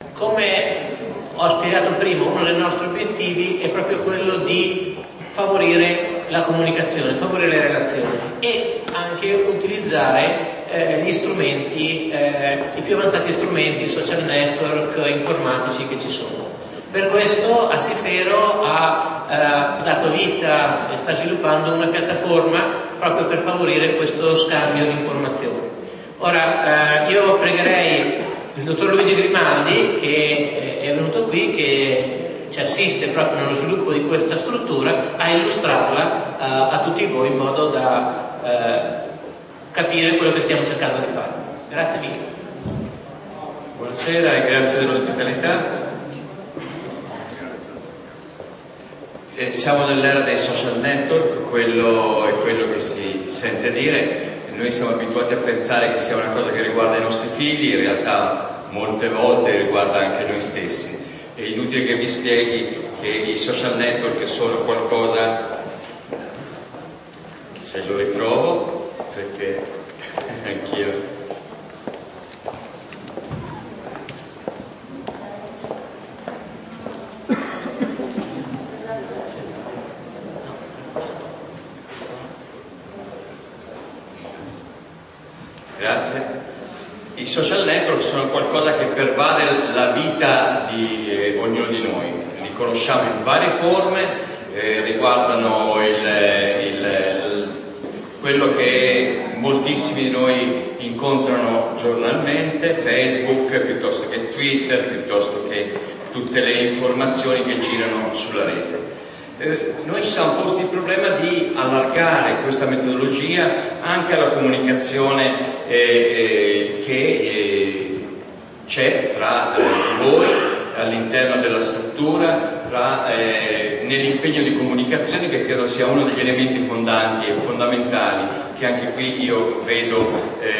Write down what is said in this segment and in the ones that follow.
Come ho spiegato prima, uno dei nostri obiettivi è proprio quello di favorire la comunicazione, favorire le relazioni e anche utilizzare gli strumenti, i più avanzati strumenti, social network, informatici che ci sono. Per questo Assifero ha dato vita e sta sviluppando una piattaforma proprio per favorire questo scambio di informazioni. Ora io pregherei il dottor Luigi Grimaldi, che è venuto qui, che ci assiste proprio nello sviluppo di questa struttura, a illustrarla a tutti voi in modo da capire quello che stiamo cercando di fare. Grazie mille. Buonasera e grazie dell'ospitalità. Siamo nell'era dei social network, quello è quello che si sente dire. Noi siamo abituati a pensare che sia una cosa che riguarda i nostri figli, in realtà molte volte riguarda anche noi stessi. È inutile che vi spieghi che i social network sono qualcosa, se lo ritrovo, perché anch'io. Grazie. I social network sono qualcosa che pervade la vita di ognuno di noi, li conosciamo in varie forme, riguardano quello che moltissimi di noi incontrano giornalmente, Facebook, piuttosto che Twitter, piuttosto che tutte le informazioni che girano sulla rete. Noi ci siamo posti il problema di allargare questa metodologia anche alla comunicazione che c'è fra voi all'interno della struttura, nell'impegno di comunicazione, che credo sia uno degli elementi fondanti e fondamentali che anche qui io vedo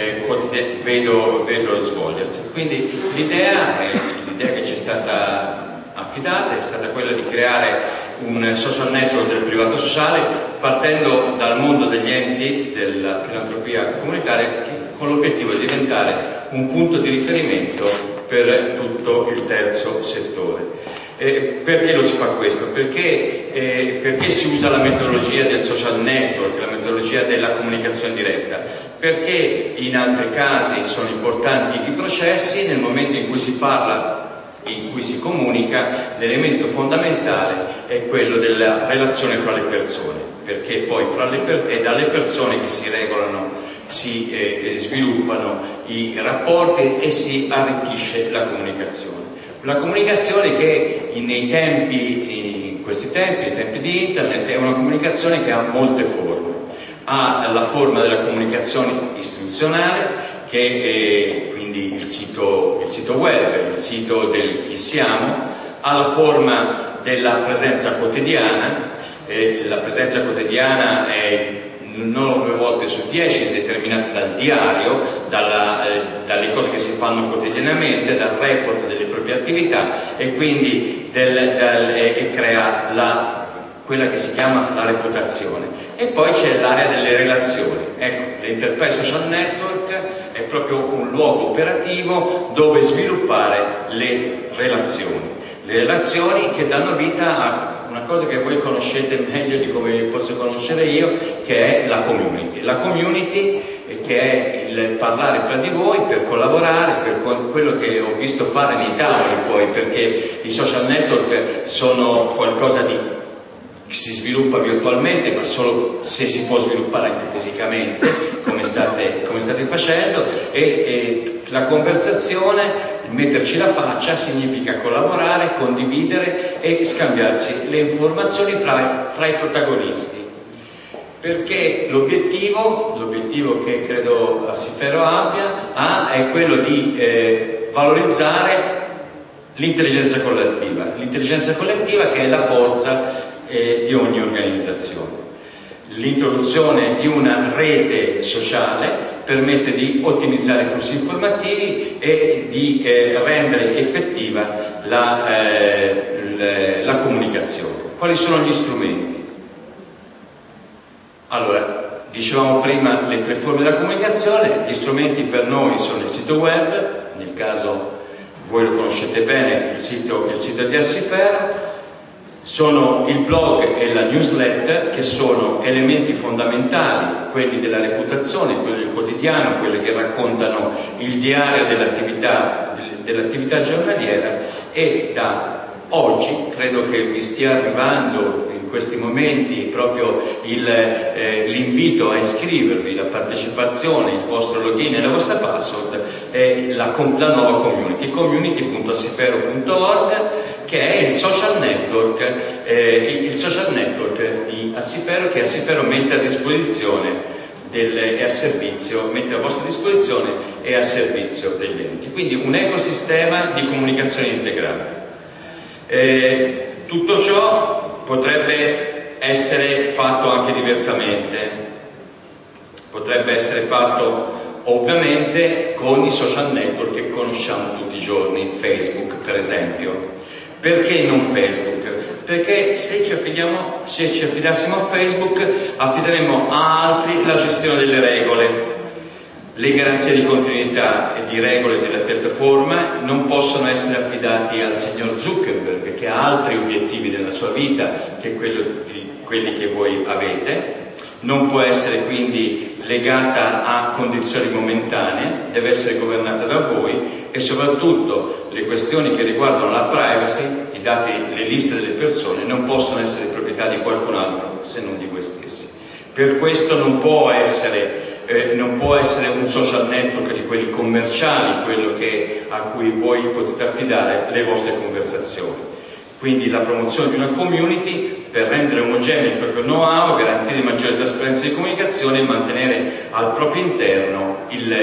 svolgersi. Quindi l'idea che ci è stata affidata è stata quella di creare un social network del privato sociale, partendo dal mondo degli enti della filantropia comunitaria, con l'obiettivo di diventare un punto di riferimento per tutto il terzo settore. Perché lo si fa questo? Perché si usa la metodologia del social network, la metodologia della comunicazione diretta? Perché in altri casi sono importanti i processi, nel momento in cui si parla, in cui si comunica, l'elemento fondamentale è quello della relazione fra le persone, perché poi è dalle persone che si regolano, si sviluppano i rapporti e si arricchisce la comunicazione. La comunicazione che in questi tempi, nei tempi di internet, è una comunicazione che ha molte forme. Ha la forma della comunicazione istituzionale, che è quindi il sito web, il sito del chi siamo, ha la forma della presenza quotidiana. La presenza quotidiana è non 9 volte su 10, è determinata dal diario, dalle cose che si fanno quotidianamente, dal report delle proprie attività, e quindi crea quella che si chiama la reputazione. E poi c'è l'area delle relazioni. Ecco, l'Enterprise Social Network è proprio un luogo operativo dove sviluppare le relazioni che danno vita a una cosa che voi conoscete meglio di come posso conoscere io, che è la community. La community che è il parlare fra di voi per collaborare, per quello che ho visto fare nei tavoli poi, perché i social network sono qualcosa di che si sviluppa virtualmente, ma solo se si può sviluppare anche fisicamente, come state facendo, e la conversazione, metterci la faccia, significa collaborare, condividere e scambiarsi le informazioni fra i protagonisti. Perché l'obiettivo che credo Assifero ha è quello di valorizzare l'intelligenza collettiva che è la forza di ogni organizzazione. L'introduzione di una rete sociale permette di ottimizzare i flussi informativi e di rendere effettiva la comunicazione. Quali sono gli strumenti? Allora, dicevamo prima le 3 forme della comunicazione. Gli strumenti per noi sono il sito web, nel caso voi lo conoscete bene, il sito di Assifero, sono il blog e la newsletter, che sono elementi fondamentali, quelli della reputazione, quelli del quotidiano, quelli che raccontano il diario dell'attività giornaliera, e da oggi credo che vi stia arrivando in questi momenti proprio l'invito a iscrivervi, la partecipazione, il vostro login e la vostra password, è la nuova community, community.assifero.org, che è il social network di Assifero, che Assifero mette a disposizione mette a vostra disposizione e a servizio degli enti. Quindi un ecosistema di comunicazione integrale. Tutto ciò potrebbe essere fatto anche diversamente, potrebbe essere fatto ovviamente con i social network che conosciamo tutti i giorni, Facebook per esempio. Perché non Facebook? Perché se ci affidassimo a Facebook, affideremmo a altri la gestione delle regole. Le garanzie di continuità e di regole della piattaforma non possono essere affidati al signor Zuckerberg, che ha altri obiettivi nella sua vita che quelli che voi avete. Non può essere quindi legata a condizioni momentanee, deve essere governata da voi, e soprattutto le questioni che riguardano la privacy, i dati, le liste delle persone, non possono essere proprietà di qualcun altro se non di voi stessi. Per questo non può essere un social network di quelli commerciali, quello a cui voi potete affidare le vostre conversazioni. Quindi la promozione di una community per rendere omogeneo il proprio know-how, garantire maggiore trasparenza di comunicazione e mantenere al proprio interno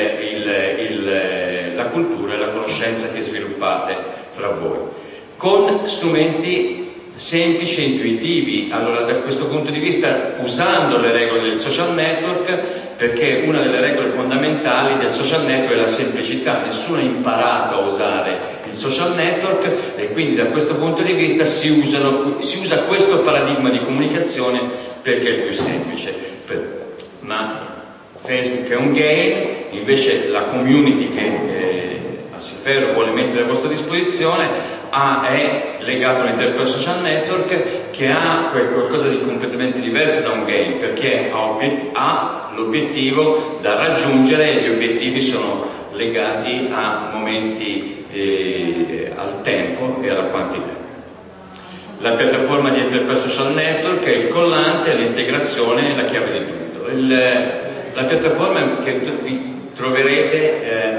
la cultura e la conoscenza che sviluppate fra voi, con strumenti semplici e intuitivi. Allora, da questo punto di vista, usando le regole del social network, perché una delle regole fondamentali del social network è la semplicità. Nessuno ha imparato a usare il social network, e quindi da questo punto di vista si usa questo paradigma di comunicazione perché è il più semplice. Ma Facebook è un game, invece la community che Assifero vuole mettere a vostra disposizione è legato all'interno del social network, che ha qualcosa di completamente diverso da un game, perché ha l'obiettivo da raggiungere, e gli obiettivi sono legati a momenti, al tempo e alla quantità. La piattaforma di Enterprise Social Network è il collante, l'integrazione e la chiave di tutto. La piattaforma che vi troverete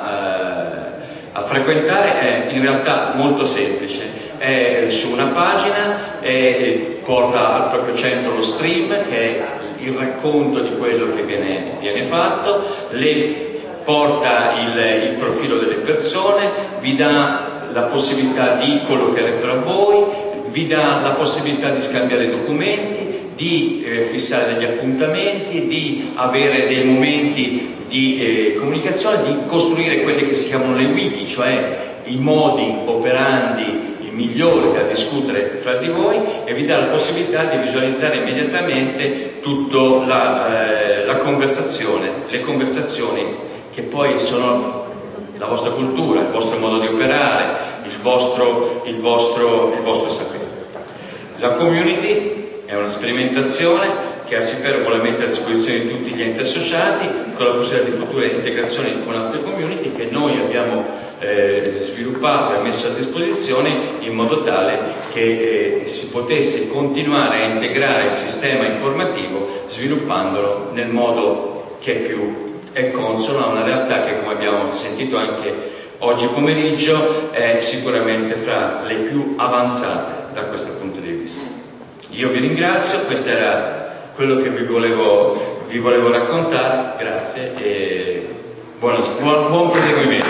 a frequentare è in realtà molto semplice, è su una pagina, porta al proprio centro lo stream, che è il racconto di quello che viene fatto, porta il profilo delle persone, vi dà la possibilità di colloquiare fra voi, vi dà la possibilità di scambiare documenti, di fissare degli appuntamenti, di avere dei momenti di comunicazione, di costruire quelle che si chiamano le wiki, cioè i modi operandi migliori da discutere fra di voi, e vi dà la possibilità di visualizzare immediatamente tutta la conversazione, le conversazioni che poi sono la vostra cultura, il vostro modo di operare, il vostro sapere. La community è una sperimentazione che Assifero vuole mettere a disposizione di tutti gli enti associati, con la possibilità di future integrazioni con altre community che noi abbiamo sviluppato e messo a disposizione, in modo tale che si potesse continuare a integrare il sistema informativo, sviluppandolo nel modo che più è consono a una realtà che, come abbiamo sentito anche oggi pomeriggio, è sicuramente fra le più avanzate da questo punto di vista. Io vi ringrazio, questo era quello che vi volevo raccontare. Grazie e buon proseguimento.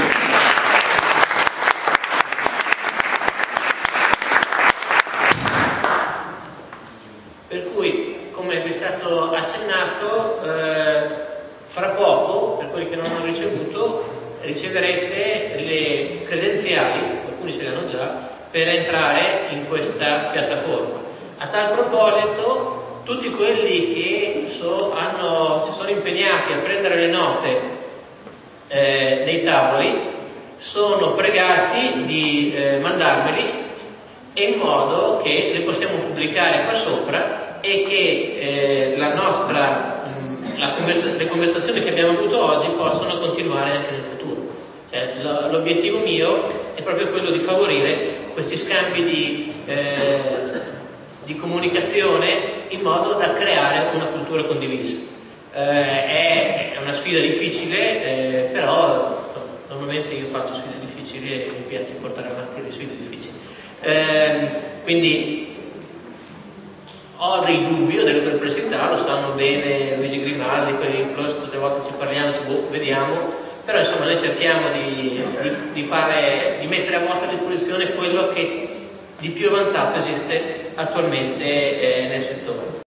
Per cui, come vi è stato accennato, fra poco, per quelli che non hanno ricevuto, riceverete le credenziali, alcuni ce le hanno già, per entrare in questa piattaforma. A tal proposito, tutti quelli che si sono impegnati a prendere le note nei tavoli sono pregati di mandarmeli in modo che le possiamo pubblicare qua sopra e che le conversazioni che abbiamo avuto oggi possono continuare anche nel futuro. Cioè, l'obiettivo mio è proprio quello di favorire questi scambi di comunicazione in modo da creare una cultura condivisa. È una sfida difficile, però normalmente io faccio sfide difficili e mi piace portare avanti le sfide difficili. Quindi ho dei dubbi, ho delle perplessità, lo sanno bene Luigi Grimaldi, quelli tutte le volte ci parliamo, vediamo, però insomma noi cerchiamo di mettere a vostra disposizione quello che di più avanzato esiste attualmente nel settore.